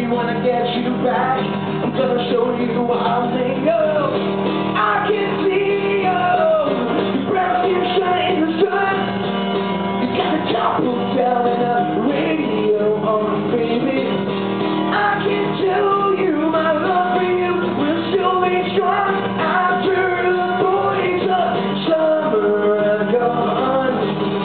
baby, when I get you back, I'm gonna show you what I'm thinking of. I can see you, your brown skin shining in the sun. You got the top hooked down and the radio on, baby. I can tell you my love for you will still be strong after the boys of summer are gone.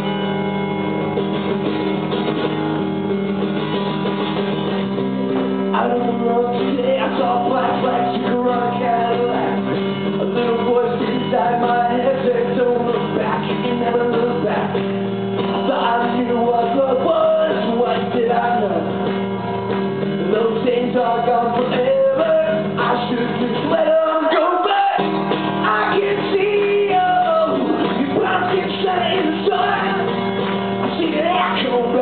I don't know today, I saw black flags, you could run a Cadillac. A little voice inside my head said, don't look back, you can never look back. I thought I knew what love was, what did I know? Those days are gone forever, I should just let them go back. I can see you, your brown skin shining in the sun. I see that echo